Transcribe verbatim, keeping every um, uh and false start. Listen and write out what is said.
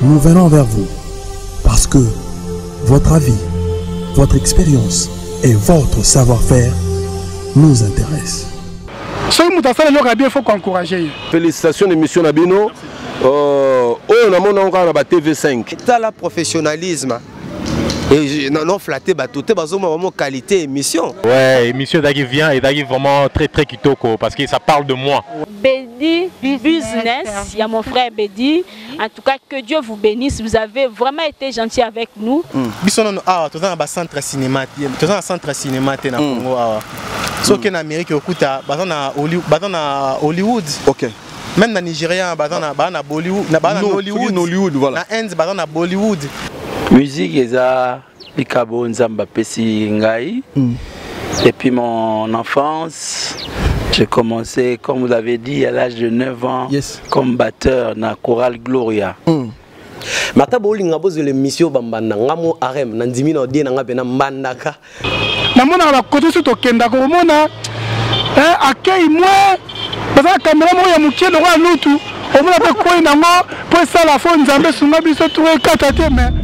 nous venons vers vous parce que votre avis, votre expérience et votre savoir-faire nous intéressent. Il faut encourager. Félicitations l'émission Nabino. Euh, on a mon encore à T V cinq. C'est le professionnalisme. Et non flatté tout est vraiment qualité émission. Ouais, émission d'Agui vient et d'Agui vraiment très très kitoko parce que ça parle de moi. Bédi Business, il y a mon frère Bédi. En tout cas, que Dieu vous bénisse. Vous avez vraiment été gentil avec nous. Bisson ah, tu dans un centre cinéma, tu dans un centre cinéma na Congo ah. Sauf qu'en Amérique okuta, bazana Hollywood. OK. Même dans Nigeria, bazana bazana Bollywood, na bazana Hollywood, Hollywood voilà. Na Inde bazana Bollywood. Musique eza Ikabo Nzamba Pesi Ngai. Mm. Depuis mon enfance, j'ai commencé, comme vous l'avez dit, à l'âge de neuf ans, yes. Comme batteur dans la chorale Gloria. Mm. Mata bolinga bozo l'émission bambanda ngamo arem nandimi no die nga pena mbandaka. Na mona ba koto su to kenda ko mona eh akei moi ba kamera mo ya mukie no wa lutu. On va pas quoi nango pour ça la fois Nzambe sunga biso tout katate mais